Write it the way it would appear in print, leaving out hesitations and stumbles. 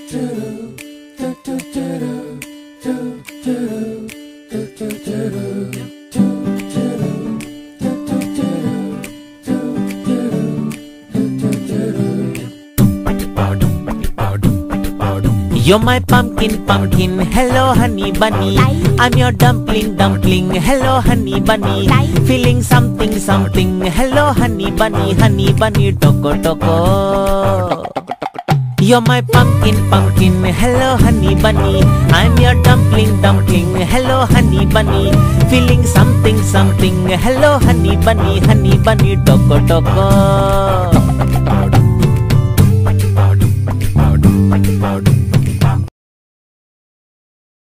You're my pumpkin, pumpkin, hello honey bunny. I'm your dumpling, dumpling, hello honey bunny. Feeling something, something, hello honey bunny, toko toko. You're my pumpkin, pumpkin, hello honey bunny. I'm your dumpling, dumpling, hello honey bunny. Feeling something, something, hello honey bunny, toko toko.